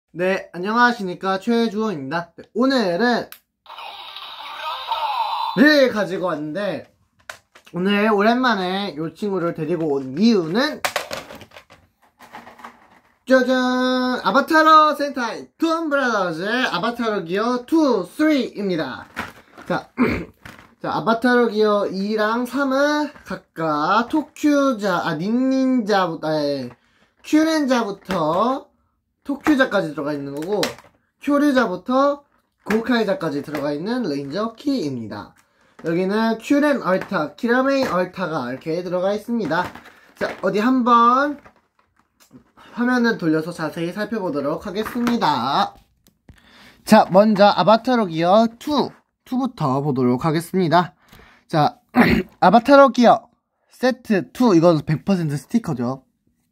네, 안녕하십니까. 최주호입니다. 네, 오늘은 를 가지고 왔는데, 오늘 오랜만에 이 친구를 데리고 온 이유는 짜잔! 아바타로 센타이 툰브라더즈의 아바타로 기어 2, 3입니다. 자, 자, 아바타로 기어 2랑 3은 각각 큐렌자부터 토큐자까지 들어가 있는 거고, 쿄르자부터 고카이자까지 들어가 있는 레인저 키입니다. 여기는 큐렌 얼타, 키라메인 얼타가 이렇게 들어가 있습니다. 자, 어디 한번 화면을 돌려서 자세히 살펴보도록 하겠습니다. 자, 먼저 아바타로 기어 2부터 보도록 하겠습니다. 자, 아바타로 기어 세트 2, 이건 100% 스티커죠.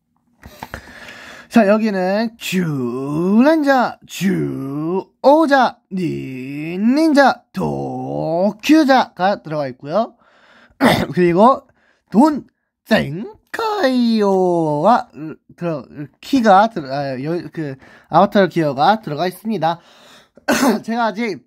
자, 여기는 큐렌자, 큐오자, 닌자, 도큐자가 들어가 있고요. 그리고 돈 zen카이오가 아바타로 기어가 들어가 있습니다. 제가 아직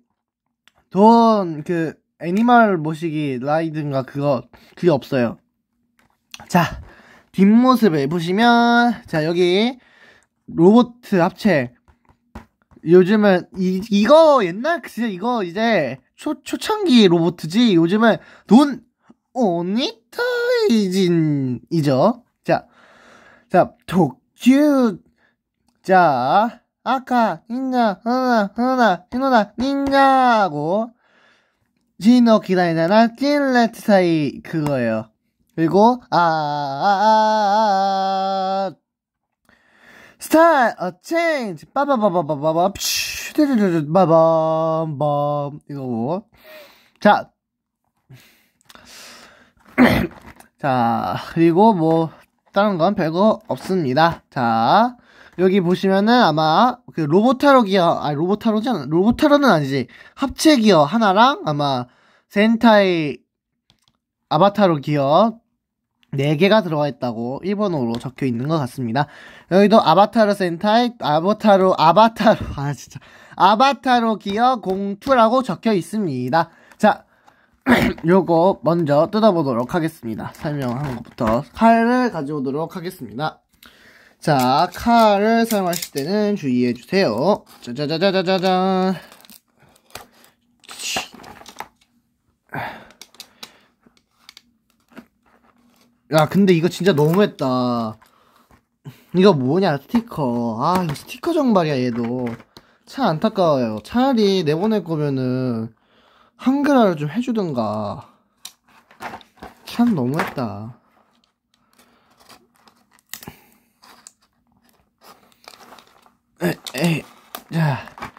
애니멀 모시기 라이드인가 그게 없어요. 자, 뒷모습을 보시면, 자, 여기 로봇 합체. 요즘은 이거 옛날 진짜 이거 이제 초창기 로봇이지. 요즘은 돈 오니타이진이죠. 자, 도쿄. 자, 아까 닌자 히노나 닌자고 지노 기다리나나 찐레트 사이 그거예요. 그리고 스타일 체인지 빠바바바바바바 빠밤밤 이거고. 자, 자, 그리고 뭐 다른 건 별거 없습니다. 자, 여기 보시면은 아마 그 로보타로는 아니지, 합체 기어 하나랑 아마 센타이 아바타로 기어 4개가 들어가 있다고 일본어로 적혀 있는 것 같습니다. 여기도 아바타로 센타이, 아바타로 기어 02라고 적혀 있습니다. 자, 요거 먼저 뜯어보도록 하겠습니다. 설명한 것부터 칼을 가져오도록 하겠습니다. 자, 칼을 사용하실 때는 주의해주세요. 짜자자자자자잔. 야, 근데 이거 진짜 너무했다. 이거 뭐냐, 스티커. 아, 이거 스티커 정발이야, 얘도. 참 안타까워요. 차라리 내보낼 거면은 한글화를 좀 해주든가. 참 너무했다. 자.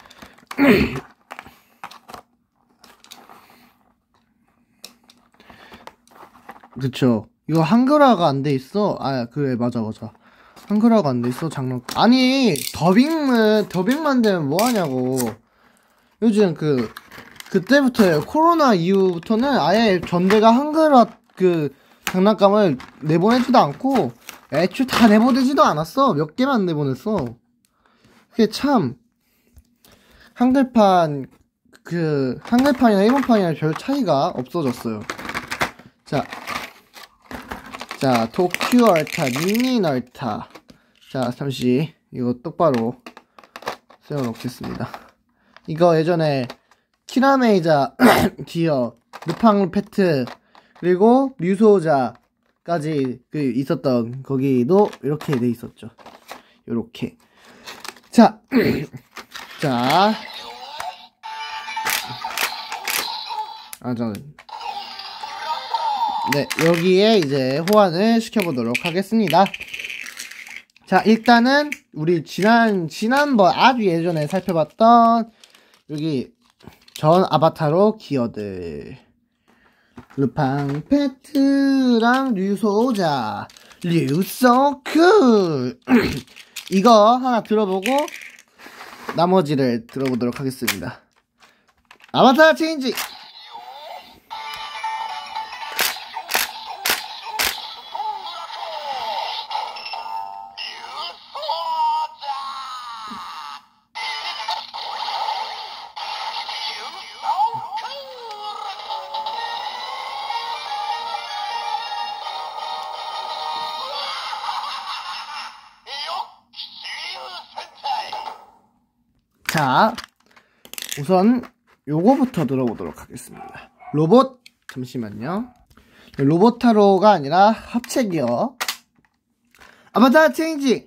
그쵸. 이거 한글화가 안 돼 있어. 아, 그래, 맞아. 한글화가 안 돼 있어, 장난. 아니, 더빙만 되면 뭐 하냐고. 요즘 그때부터요. 코로나 이후부터는 아예 전대가 한글화 장난감을 내보내지도 않고, 애초에 다 내보내지도 않았어. 몇 개만 내보냈어. 그게 참, 한글판이나 일본판이랑 별 차이가 없어졌어요. 자, 도쿄 얼타, 미니 얼타. 자, 잠시 이거 똑바로 세워놓겠습니다. 이거 예전에 키라메이자 기어, 루팡 페트, 그리고 류소자까지 있었던 거기도 이렇게 돼 있었죠. 요렇게. 자, 자. 네, 여기에 이제 호환을 시켜보도록 하겠습니다. 자, 일단은 우리 지난번 아주 예전에 살펴봤던 여기 전 아바타로 기어들, 루팡 페트랑 류소자, 류소쿨 이거 하나 들어보고 나머지를 들어보도록 하겠습니다. 아바타 체인지. 자, 우선 요거부터 들어보도록 하겠습니다. 로봇, 잠시만요. 로봇타로가 아니라 합체기어. 아바타 체인지!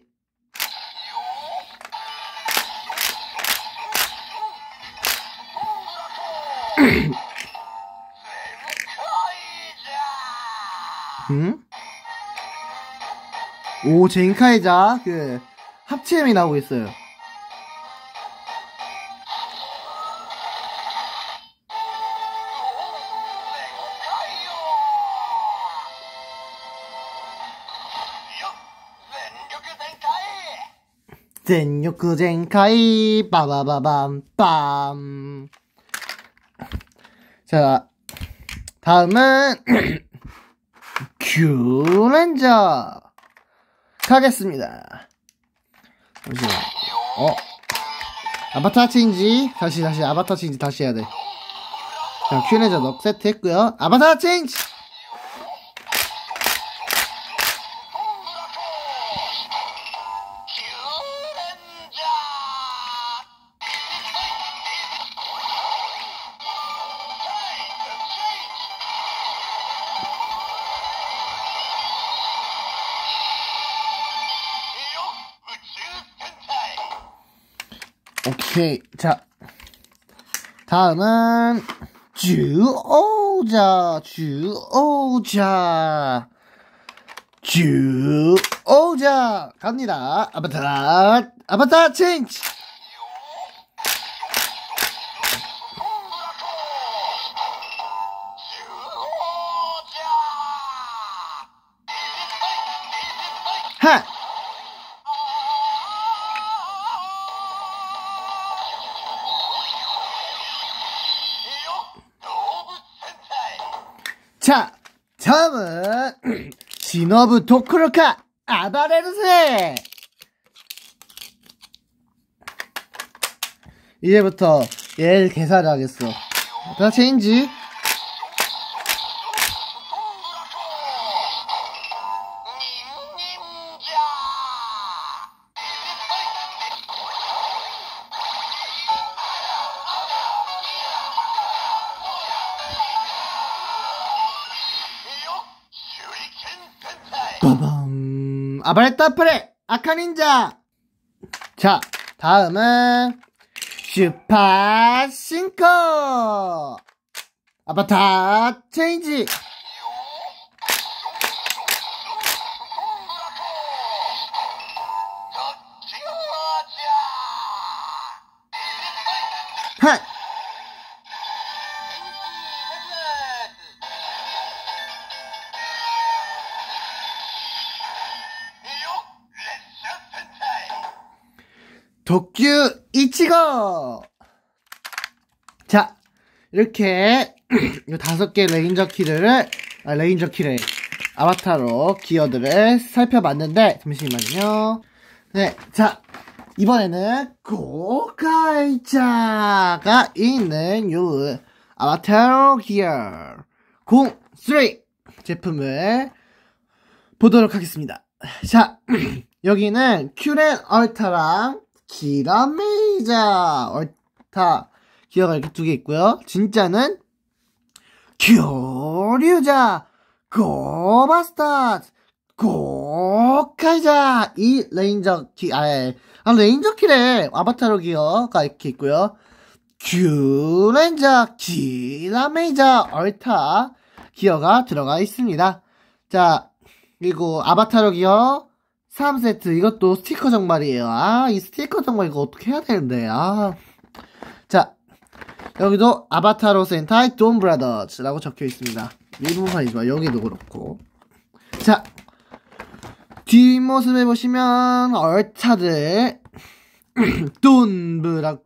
오, 젠카이자, 합체음이 나오고 있어요. 젠요쿠 젠카이, 빠바바밤, 빰. 자, 다음은, 큐렌저 가겠습니다. 잠시만. 아바타 체인지 다시 아바타 체인지 다시 해야 돼. 자, 큐렌저 넉 세트 했고요. 아바타 체인지. 오케이. 자, 다음은 주오자 갑니다. 아바타 체인지. 하. 자, 다음은 시노부 도쿠로카 아바레르세. 이제부터 얘를 개사를 하겠어. 자, 체인지. 빠밤. 아바레타 프레 아카닌자. 자, 다음은 슈파 싱커 아바타 체인지. 하. 도쿄 이치고. 자, 이렇게 이 5개 레인저 키를 아바타로 기어들을 살펴봤는데, 잠시만요. 네, 자, 이번에는 고카이자가 있는 요 아바타로 기어 03 제품을 보도록 하겠습니다. 자, 여기는 큐렌 얼타랑 기라메이자 얼타 기어가 이렇게 2개 있고요. 진짜는 교류자 고바스타즈 고카이자 이 레인저 키 레인저 키래 아바타로 기어가 이렇게 있고요. 큐렌자 기라메이자 얼타 기어가 들어가 있습니다. 자, 그리고 아바타로 기어 3세트, 이것도 스티커 정발이에요. 이 스티커 정발 이거 어떻게 해야 되는데, 자, 여기도 아바타로 센타이 돈 브라더즈라고 적혀 있습니다. 일본판이지만 여기도 그렇고. 자, 뒷모습에 보시면, 얼타들, 돈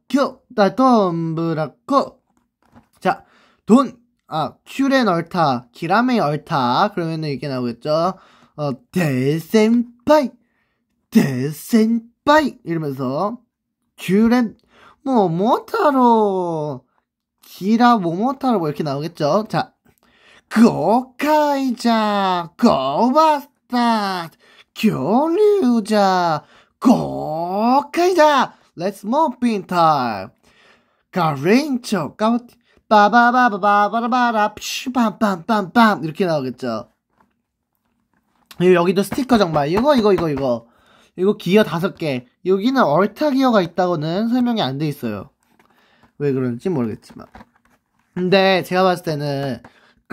브라코. 자, 큐렌 얼타, 기라메이 얼타, 그러면은 이게 나오겠죠. 대센파이 이러면서 큐렌 모모타로 기라 모모타로 이렇게 나오겠죠. 자, 고카이자 고바스타 교류자 고카이자 Let's move in time. 가렌초 까부티 빠바바바바바바라 빰빰빰빰 이렇게 나오겠죠. 여기도 스티커 정말 이거 기어 5개. 여기는 얼타 기어가 있다고는 설명이 안 돼 있어요. 왜 그런지 모르겠지만. 근데 제가 봤을 때는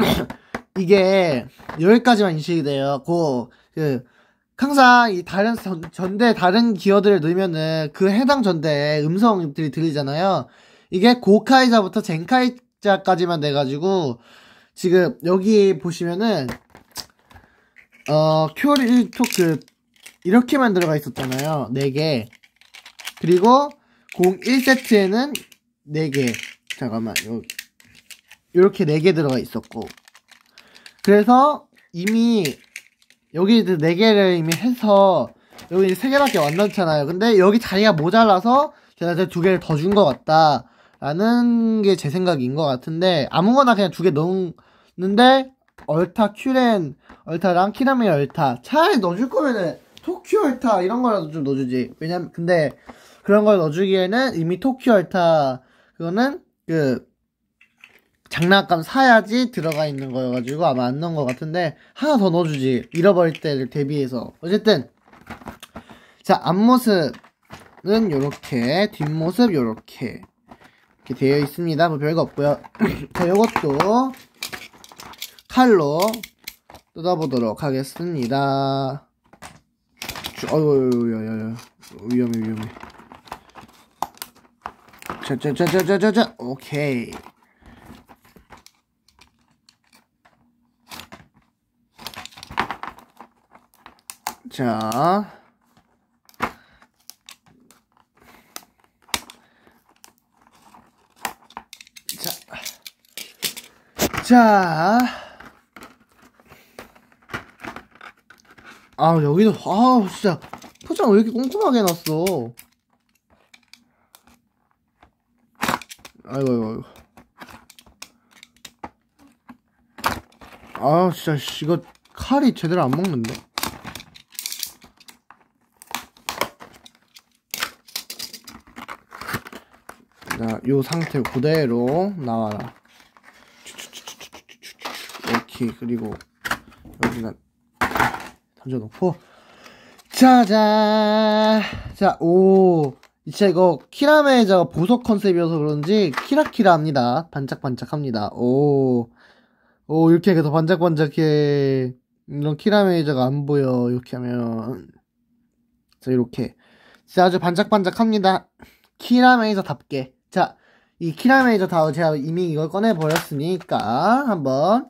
이게 여기까지만 인식이 돼요. 항상 이 다른 전대 다른 기어들을 넣으면은 그 해당 전대에 음성들이 들리잖아요. 이게 고카이자부터 젠카이자까지만 돼가지고 지금 여기 보시면은 큐리토크 이렇게만 들어가 있었잖아요. 4개. 그리고 01세트에는 4개. 잠깐만, 요렇게 4개 들어가 있었고. 그래서 이미, 여기 4개를 이미 해서, 여기 3개밖에 안 넣잖아요. 근데 여기 자리가 모자라서, 제가 2개를 더 준 것 같다. 라는 게 제 생각인 것 같은데, 아무거나 그냥 2개 넣는데, 얼타, 큐렌, 얼타랑 키라메 얼타. 차라리 넣어줄 거면은, 토큐 얼타, 이런 거라도 좀 넣어주지. 왜냐면, 근데, 그런 걸 넣어주기에는 이미 토큐 얼타, 그거는, 장난감 사야지 들어가 있는 거여가지고 아마 안 넣은 것 같은데, 하나 더 넣어주지. 잃어버릴 때를 대비해서. 어쨌든, 자, 앞모습은 요렇게, 뒷모습 요렇게. 이렇게 되어 있습니다. 뭐 별거 없고요. 자, 요것도, 칼로 뜯어보도록 하겠습니다. 어휴, 위험해. 자, 오케이. 자. 여기도, 진짜, 포장 왜 이렇게 꼼꼼하게 해놨어. 아이고. 진짜, 이거, 칼이 제대로 안 먹는데. 자, 요 상태 그대로 나와라. 오케이, 그리고, 여기다 던져놓고. 자, 진짜 이거 키라메이저가 보석 컨셉이어서 그런지 키라키라 합니다. 반짝반짝합니다. 이렇게 해서 반짝반짝해. 이런 키라메이저가 안 보여. 이렇게 하면. 자, 이렇게. 진짜 아주 반짝반짝합니다. 키라메이저답게. 자, 이 키라메이저 다우 제가 이미 이걸 꺼내버렸으니까 한번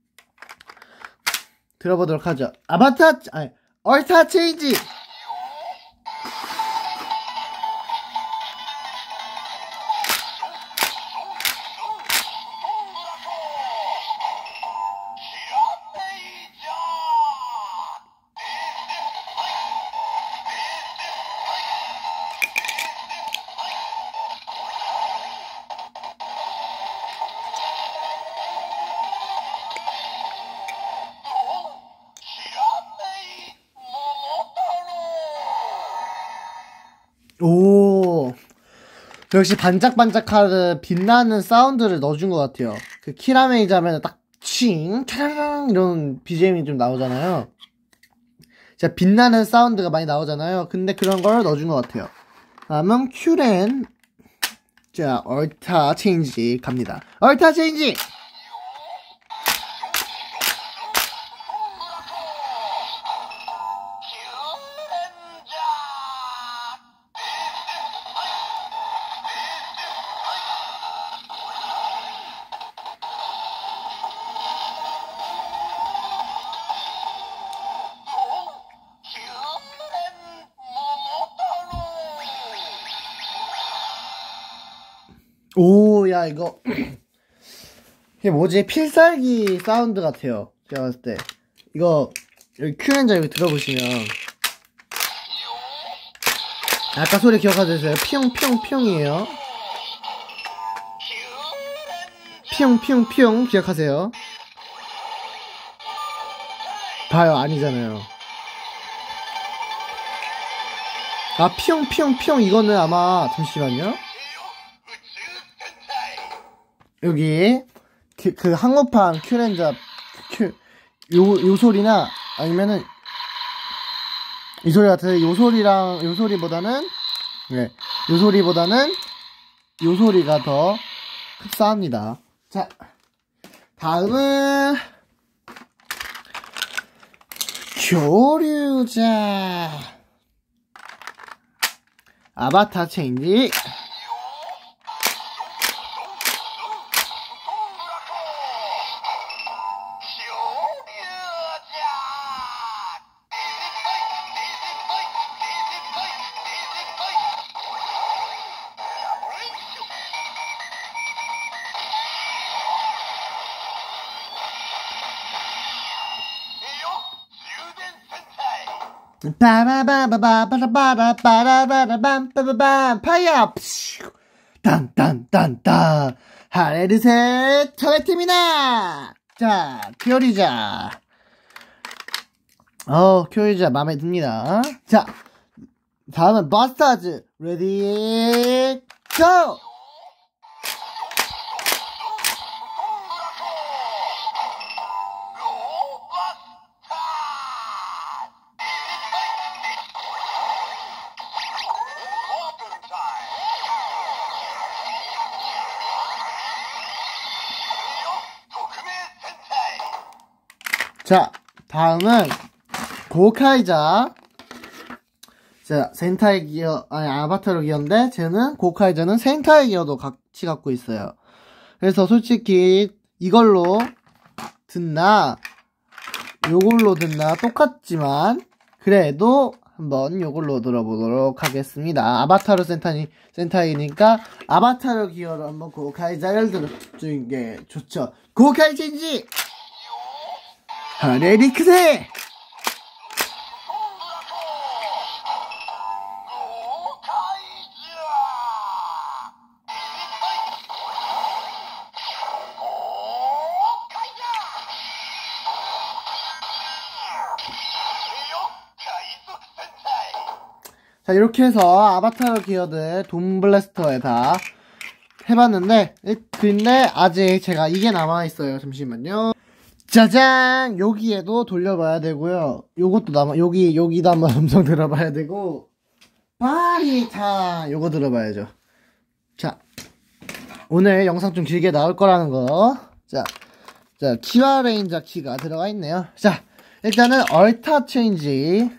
들어보도록 하죠. 얼타 체인지! 역시 반짝반짝하는 빛나는 사운드를 넣어준 것 같아요. 그 키라메이저 하면 딱 칭, 차라랑 이런 BGM이 좀 나오잖아요. 진짜 빛나는 사운드가 많이 나오잖아요. 근데 그런 걸 넣어준 것 같아요. 다음은 큐렌. 자, 얼타 체인지 갑니다. 얼타 체인지! 야, 이거. 이게 뭐지? 필살기 사운드 같아요. 제가 봤을 때. 이거, 여기 큐렌저 여기 들어보시면. 아까 소리 기억하세요? 피용피용피용이에요. 피용피용피용 기억하세요? 봐요, 아니잖아요. 아, 피용 이거는 아마 잠시만요. 여기 그 항모판 큐렌자 요 소리나 아니면은 이 소리 같은데 요 소리보다는 요 소리가 더 흡사합니다. 자, 다음은 교류자 아바타 체인지. 빠바바바바바바바바바바밤 파이어 딴딴딴딴 하레르셋 차례팀이다. 자, 큐리자 큐리자 맘에 듭니다. 자, 다음은 버스타즈 레디 고. 자, 다음은 고카이자. 자, 센타이 기어, 아니, 아바타로 기어인데, 쟤는, 고카이자는 센타이 기어도 같이 갖고 있어요. 그래서 솔직히, 이걸로 듣나, 요걸로 듣나, 똑같지만, 그래도 한번 요걸로 들어보도록 하겠습니다. 아바타로 센타이니까, 아바타로 기어로 한번 고카이자를 들어주는 게 좋죠. 고카이자인지! 하레리크세! 자, 이렇게 해서 아바타로 기어들 돔블래스터에 다 해봤는데, 근데 아직 제가 이게 남아있어요. 잠시만요. 짜잔! 여기에도 돌려봐야 되고요. 요것도 여기다 한번 음성 들어봐야 되고, 요거 들어봐야죠. 자, 오늘 영상 좀 길게 나올 거라는 거. 자, 키와 레인저 키가 들어가 있네요. 자, 일단은 얼타 체인지.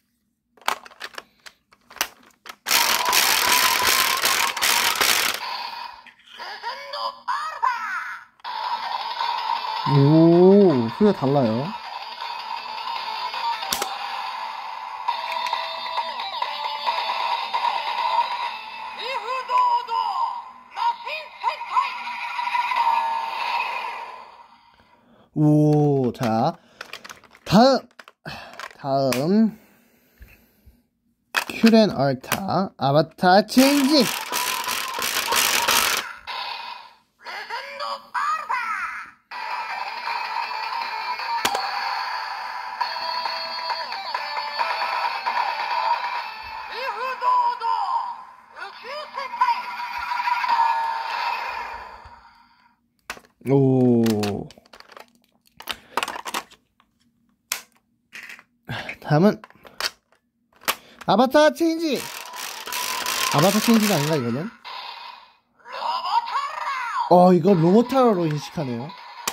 오, 소리가 달라요. 오, 자, 다음 큐렌 얼타 아바타 체인지. 오, 다음은 아바타 체인지. 아바타 체인지가 아닌가 이거는? 이거 로보타로로 인식하네요.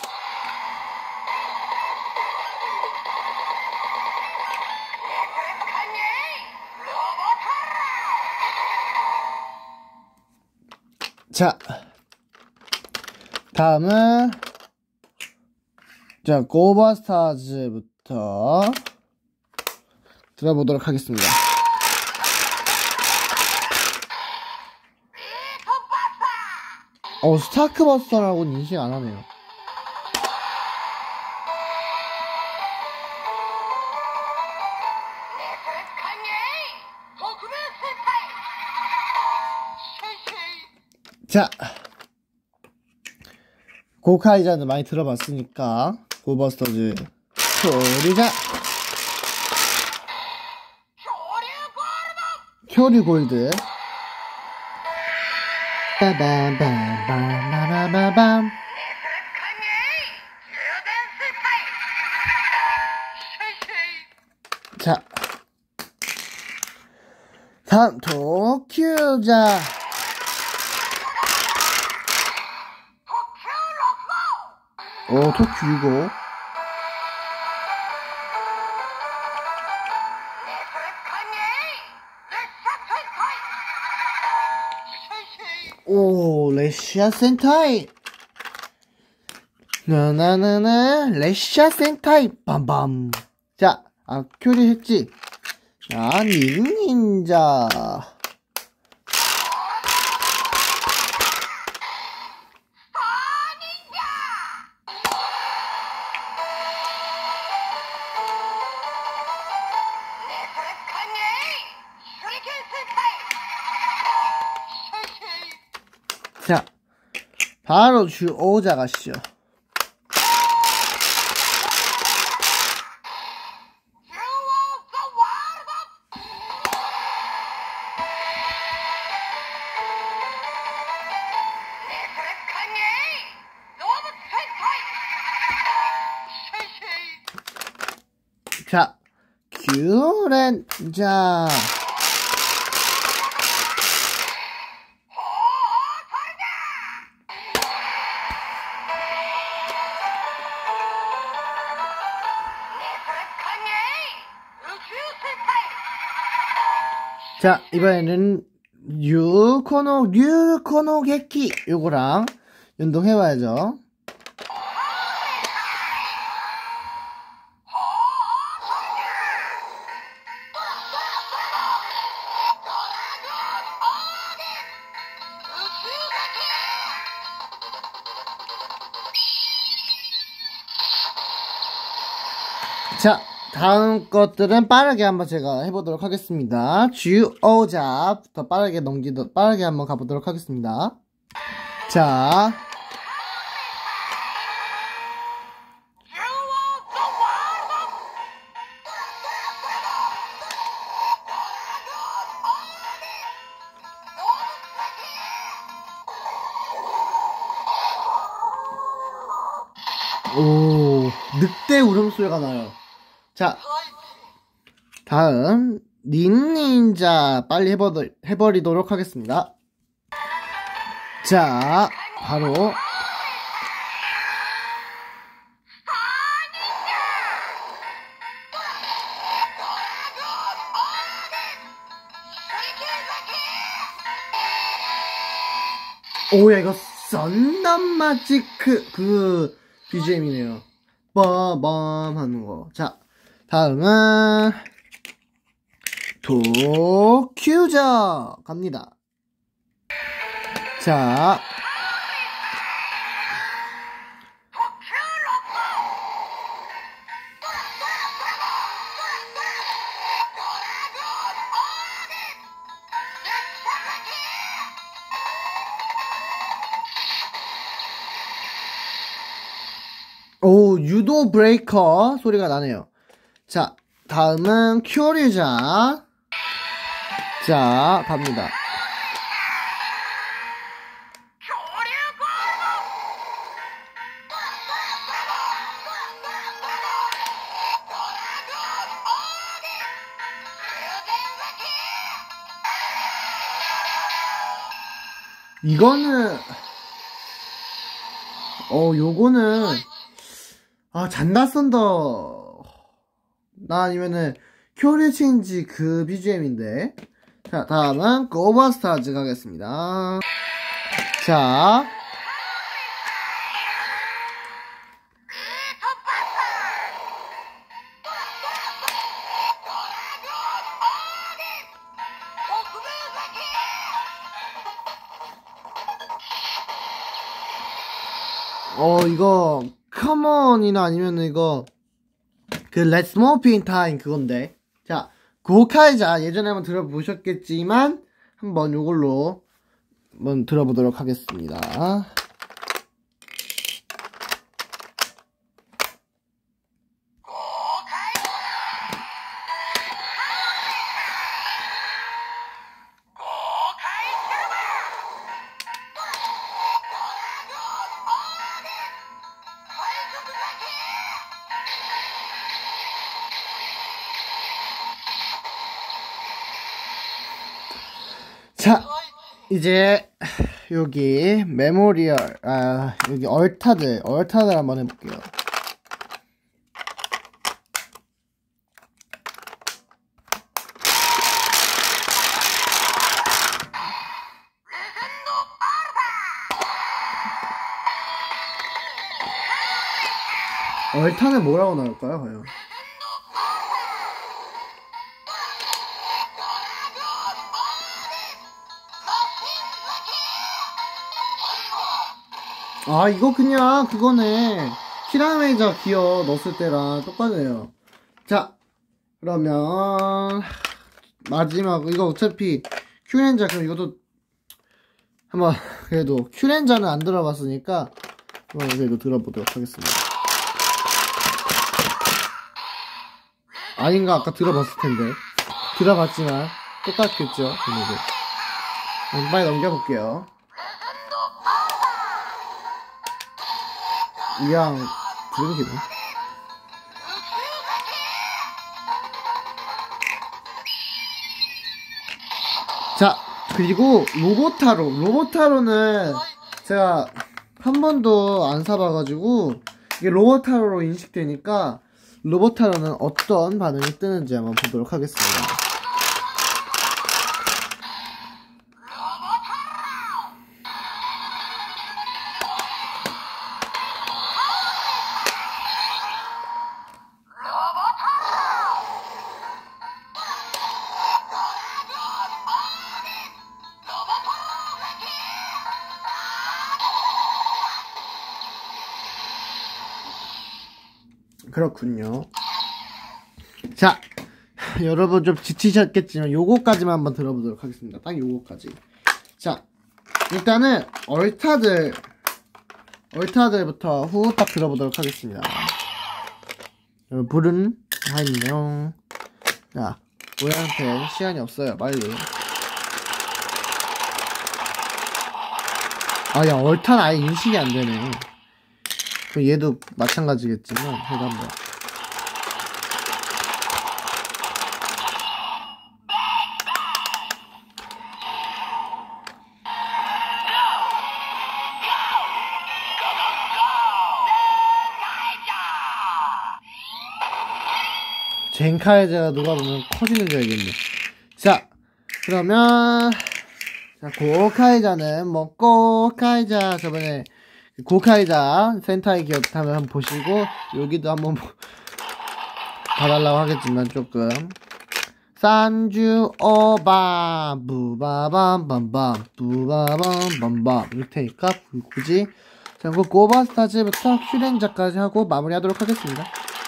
자, 다음은 자, 고버스타즈부터 들어보도록 하겠습니다. 스타크버스터라고는 인식 안 하네요. 자, 고카이자는 많이 들어봤으니까 고버스터즈 소리자 큐리 골드. 빠밤빰빰빰빰빰빰. 자, 다음 도쿄자. 도쿄 이거. 레시아 센타이. 나나나나 레시아 센타이 빰빰. 자, 큐리 했지. 자, 닌자. 자, 바로 주오자 가시죠. 자, 큐렌자. 자, 이번에는 류코노게키 요거랑 연동해봐야죠. 자, 다음 것들은 빠르게 한번 제가 해보도록 하겠습니다. 주오자부터 빠르게 빠르게 한번 가보도록 하겠습니다. 자. 늑대 울음소리가 나요. 자, 다음 닌자 빨리 해버리도록 하겠습니다. 자, 바로 야, 이거 썬덤마지크 그 BGM이네요. 빠밤 하는 거. 자, 다음은 도쿄자 갑니다. 자, 유도 브레이커 소리가 나네요. 자, 다음은 큐리자. 자, 갑니다. 이거는 요거는 잔다 썬더 나 아니면은 큐리체인지 그 BGM인데. 자, 다음은 고버스타즈 가겠습니다. 자, 이거 컴온이나 아니면은 이거 그 Let's Move in Time 그건데. 자, 고카이자 예전에 한번 들어보셨겠지만 한번 요걸로 한번 들어보도록 하겠습니다. 이제 여기 메모리얼 여기 얼타들 한번 해볼게요. 얼타는 뭐라고 나올까요, 과연? 아, 이거 그냥 그거네. 키라메이저 기어 넣었을 때랑 똑같네요. 자, 그러면 마지막 이거 어차피 큐렌자, 그럼 이것도 한번 그래도 큐렌자는 안 들어봤으니까 한번 그래도 들어보도록 하겠습니다. 아닌가? 아까 들어봤을 텐데. 들어봤지만 똑같겠죠, 그래도. 빨리 넘겨볼게요. 이양 들으기네. 자, 그리고 로보타로는 제가 한 번도 안 사봐가지고 이게 로보타로로 인식되니까 로보타로는 어떤 반응이 뜨는지 한번 보도록 하겠습니다. 그렇군요. 자, 여러분 좀 지치셨겠지만 요거까지만 한번 들어보도록 하겠습니다. 딱 요거까지. 자, 일단은 얼타들부터 후딱 들어보도록 하겠습니다. 불은 하있네요. 자, 우리한테 시간이 없어요. 빨리. 아, 야, 얼타는 아예 인식이 안 되네. 얘도 마찬가지겠지만, 해도 한번. 젠카이자가 누가 보면 커지는 줄 알겠네. 자, 그러면, 자, 고카이자는 뭐, 고카이자, 저번에, 고카이자 센타이 기억하면 한번 보시고 여기도 한번 봐달라고 하겠지만 조금 산주 오바 부바밤밤밤 부바밤밤밤 이렇게 테니까 굳이 자, 그 고바스타즈부터 큐렌자까지 하고 마무리하도록 하겠습니다.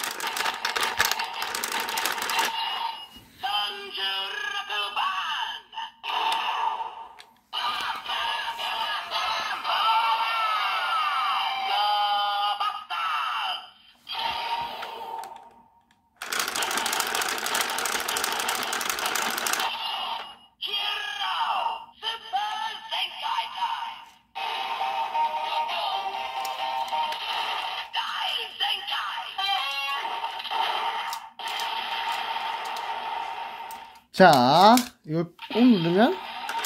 자, 이걸 꾹 누르면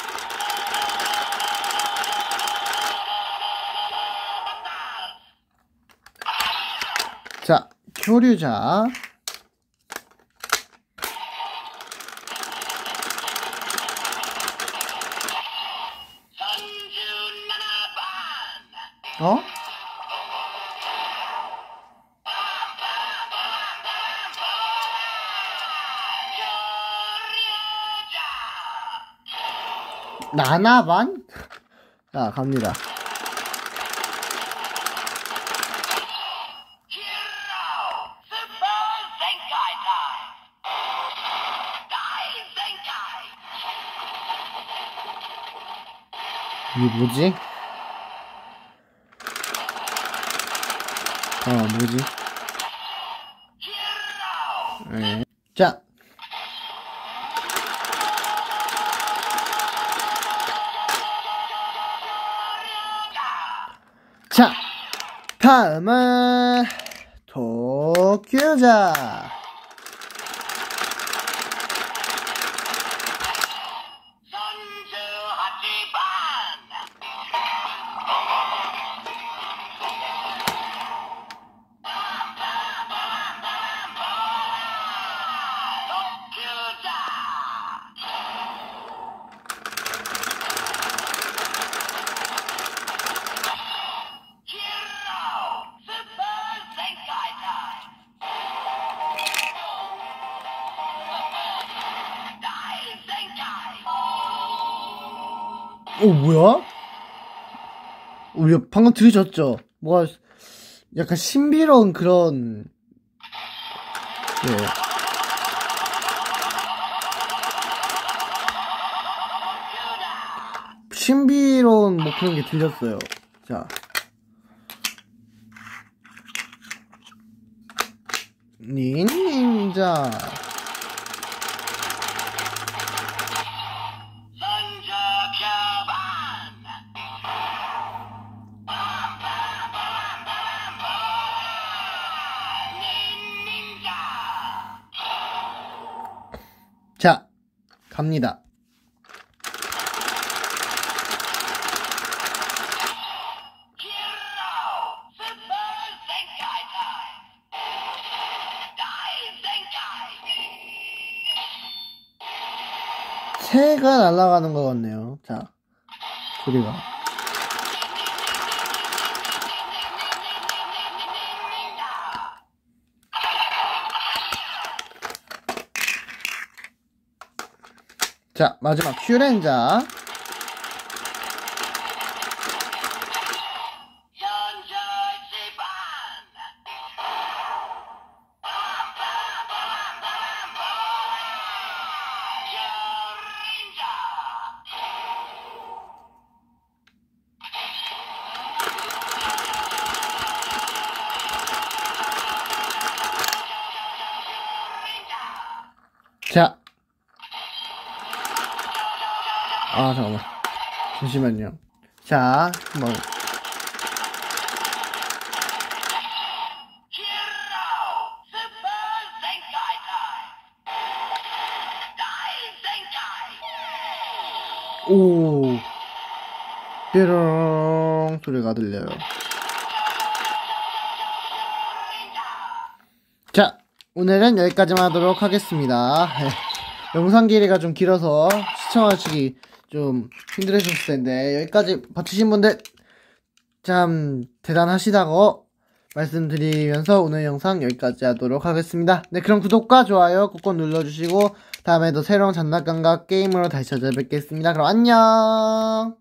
자, 교류자 어? 나나반? 자, 갑니다. 이게 뭐지? 뭐지? 네. 자. 자, 다음은 도쿄자. 뭐야? 방금 들으셨죠? 뭐가 약간 신비로운 그런 네. 신비로운 뭐 그런 게 들렸어요. 자, 닌자. 자, 갑니다. 새가 날아가는 것 같네요. 자, 소리가. 자, 마지막 큐렌자. 자, 잠깐만. 잠시만요. 자, 한번. 오, 뾰롱 소리가 들려요. 자, 오늘은 여기까지만 하도록 하겠습니다. 영상 길이가 좀 길어서 시청하시기 좀 힘들으셨을 텐데 여기까지 봐주신 분들 참 대단하시다고 말씀드리면서 오늘 영상 여기까지 하도록 하겠습니다. 네, 그럼 구독과 좋아요 꾹꾹 눌러주시고 다음에도 새로운 장난감과 게임으로 다시 찾아뵙겠습니다. 그럼 안녕.